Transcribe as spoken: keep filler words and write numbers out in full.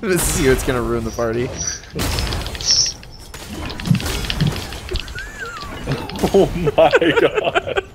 This is you. It's gonna ruin the party. Oh my god.